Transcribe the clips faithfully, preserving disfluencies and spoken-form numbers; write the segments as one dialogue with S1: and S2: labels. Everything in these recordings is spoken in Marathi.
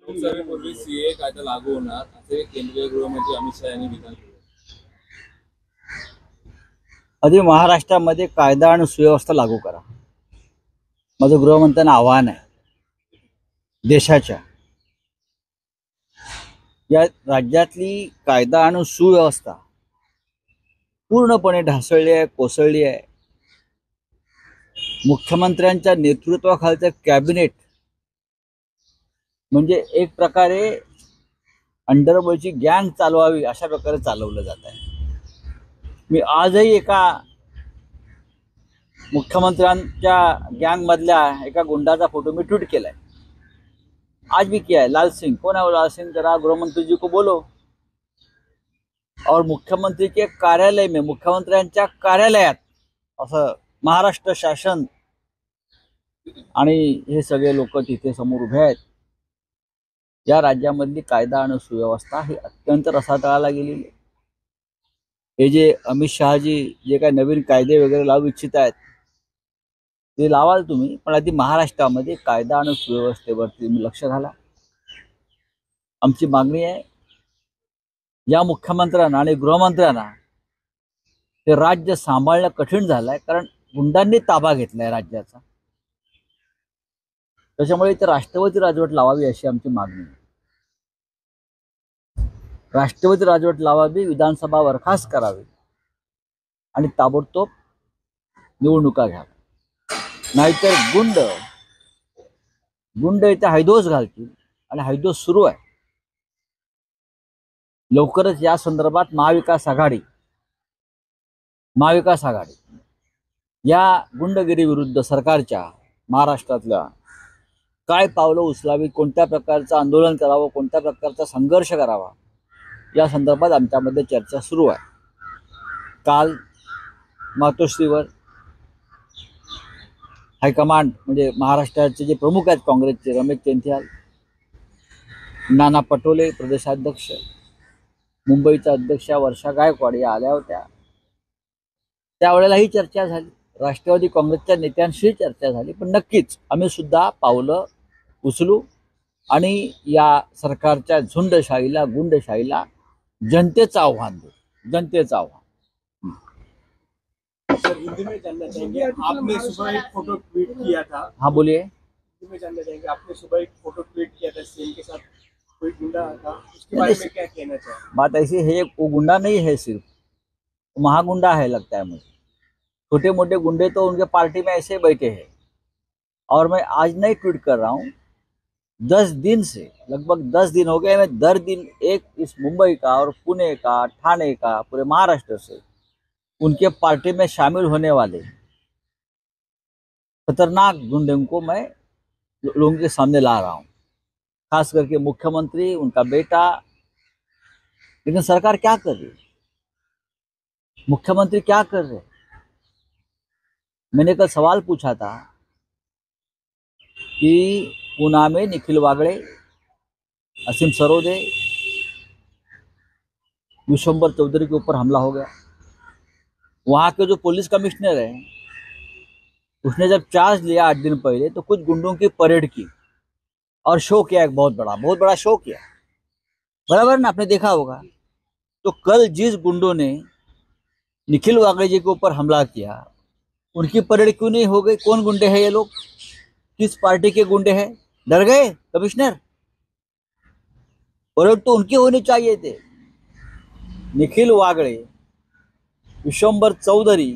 S1: लोकसभेपूर्वी सीए कायदा लागू होणार असे केंद्रीय गृहमंत्री अमित शहा यांनी विधान केले.
S2: आधी महाराष्ट्रामध्ये कायदा आणि सुव्यवस्था लागू करा, माझं गृहमंत्र्यांना आव्हान आहे. देशाच्या या राज्यातली कायदा आणि सुव्यवस्था पूर्णपणे ढासळली आहे, कोसळली आहे. मुख्यमंत्र्यांच्या नेतृत्वाखालचं कॅबिनेट म्हणजे एक प्रकारे अंडरवर्ल्डची गँग चालवावी अशा प्रकारे चालवलं जात आहे. मी आजही एका मुख्यमंत्र्यांच्या गँगमधल्या एका गुंडाचा फोटो मी ट्वीट केलाय. आज भी किया है. लाल सिंह कौन है वो? लाल सिंह, जरा गृहमंत्री जी को बोलो. और मुख्यमंत्री के कार्यालय में, मुख्यमंत्र्यांच्या कार्यालयात असं महाराष्ट्र शासन आणि हे सगळे लोक तिथे समोर उभे आहेत. या राज्यामधली कायदा आणि सुव्यवस्था ही अत्यंत रसातळाला गेलेली आहे. हे जे अमित शहाजी जे काही नवीन कायदे वगैरे लावू इच्छित आहेत ते लावाल तुम्ही, पण आधी महाराष्ट्रामध्ये कायदा आणि सुव्यवस्थेवरती तुम्ही लक्ष घाला. आमची मागणी आहे, या मुख्यमंत्र्यांना आणि गृहमंत्र्यांना ते राज्य सांभाळणं कठीण झालंय, कारण गुंडांनी ताबा घेतलाय राज्याचा. त्याच्यामुळे इथे राष्ट्रपती राजवट लावावी अशी आमची मागणी आहे. राष्ट्रपती राजवट लावावी, विधानसभा बरखास्त करावी आणि ताबडतोब निवडणुका घ्याव्या. नाहीतर गुंड गुंड इथे हैदोस घालतील आणि हैदोस सुरू आहे. लवकरच या संदर्भात महाविकास आघाडी महाविकास आघाडी या गुंडगिरी विरुद्ध सरकारच्या महाराष्ट्रातल्या काय पावलं उचलावी, कोणत्या प्रकारचं आंदोलन करावं, कोणत्या प्रकारचा संघर्ष करावा या संदर्भात आमच्यामध्ये चर्चा सुरू आहे. काल मातोश्रीवर हायकमांड म्हणजे महाराष्ट्राचे जे प्रमुख आहेत काँग्रेसचे, रमेश चेन्थियाल, नाना पटोले प्रदेशाध्यक्ष, मुंबईच्या अध्यक्षा वर्षा गायकवाड या आल्या होत्या. त्यावेळेला ही चर्चा झाली. राष्ट्रवादी काँग्रेसच्या नेत्यांशी चर्चा झाली. पण नक्कीच आम्ही सुद्धा पावलं उचलू आणि या सरकारच्या झुंडशाहीला, गुंडशाहीला जनतेचं आव्हान देऊ. जनतेचं आव्हान.
S3: सर, हिंदी में जानना चाहेंगे, आपने सुबह एक फोटो ट्वीट किया था.
S2: हाँ बोलिए.
S3: हिंदी में जानना चाहेंगे, आपने सुबह एक फोटो ट्वीट किया था, सीएम के साथ कोई गुंडा था, उसके बारे में क्या कहना चाहेंगे?
S2: बात ऐसी है, वो गुंडा नहीं है, सिर्फ महागुंडा है लगता है मुझे. छोटे मोटे गुंडे तो उनके पार्टी में ऐसे बैठे हैं. और मैं आज नहीं ट्वीट कर रहा हूँ, दस दिन से, लगभग दस दिन हो गए, मैं दर दिन एक इस मुंबई का और पुणे का, ठाणे का, पूरे महाराष्ट्र से उनके पार्टी में शामिल होने वाले खतरनाक गुंडों को मैं लोगों के सामने ला रहा हूँ, खास करके मुख्यमंत्री, उनका बेटा. लेकिन सरकार क्या कर रही है, मुख्यमंत्री क्या कर रहे? मैंने कल सवाल पूछा था कि पूना में निखिल वागड़े, असीम सरोदे, विश्वंभर चौधरी के ऊपर हमला हो गया. वहाँ के जो पुलिस कमिश्नर है उसने जब चार्ज लिया आठ दिन पहले तो कुछ गुंडों की परेड की और शो किया, एक बहुत बड़ा बहुत बड़ा शो किया. बराबर ना, आपने देखा होगा. तो कल जिस गुंडों ने निखिल वागड़े जी के ऊपर हमला किया उनकी परेड क्यों नहीं हो गई? कौन गुंडे हैं ये लोग, किस पार्टी के गुंडे हैं? डर गए कमिश्नर? परेड तो उनकी होनी चाहिए थे. निखिल वागड़े, विश्वंभर चौधरी,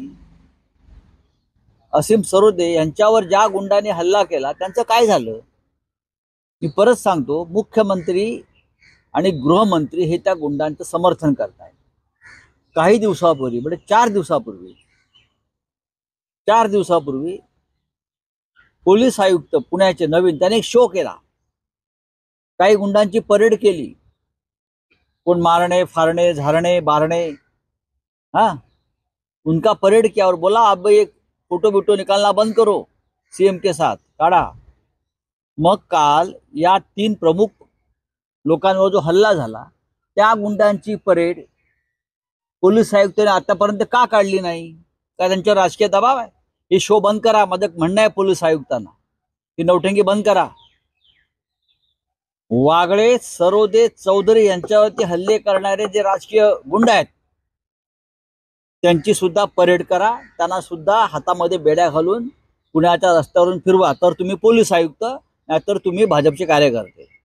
S2: असीम सरोदे यांच्यावर ज्या गुंडाने हल्ला केला त्यांचं काय झालं? मी परत सांगतो, मुख्यमंत्री आणि गृहमंत्री हे त्या गुंडांचं समर्थन करतायत. काही दिवसापूर्वी, म्हणजे चार दिवसापूर्वी चार दिवसापूर्वी पोलीस आयुक्त पुण्याचे नवीन, त्याने एक शो केला, काही गुंडांची परेड केली. कोण मारणे, फारणे, झारणे, बारणे, हाँ उनका परेड किया और बोला अब एक फोटो बिटो निकालना बंद करो सीएम के साथ, काढा. मग काल या तीन प्रमुख लोकांवर जो हल्ला झाला त्या गुंडांची परेड पोलीस आयुक्तांनी आतापर्यंत का काढली नाही? का त्यांच्यावर राजकीय दबाव आहे? हे शो बंद करा, माझं म्हणणं आहे पोलीस आयुक्तांना, ही नौटंकी बंद करा. वागळे, सरोदे, चौधरी यांच्यावरती हल्ले करणारे जे राजकीय गुंड आहेत त्यांची सुद्धा परेड करा, त्यांना सुद्धा हातामध्ये बेड्या घालून पुण्याच्या रस्त्यावरून फिरवा, तर तुम्ही पोलीस आयुक्त नाहीतर तुम्ही भाजपचे कार्यकर्ते.